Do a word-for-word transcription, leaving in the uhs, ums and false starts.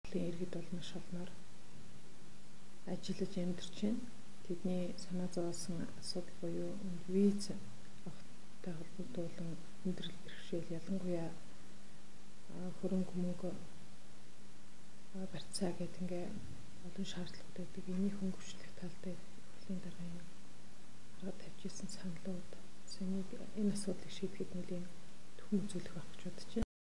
иргэд бол маш олноор ажиллаж амьдарч байна. Тэдний санаа зовоосон асуудал буюу виз авахтай холбогдуулан өндөр бэрхшээл, ялангуяа хөрөнгө мөнгө барьцаа гэдэг ингээ олон шаардлагууд байдаг. Энийг хөнгөвчлөх тал дээр хөлийн даргын арга тавьж исэн саналууд энийг энэ асуудлыг шийдэхэд нэлийн төхөн үзүүлэх байх гэж бодож байна.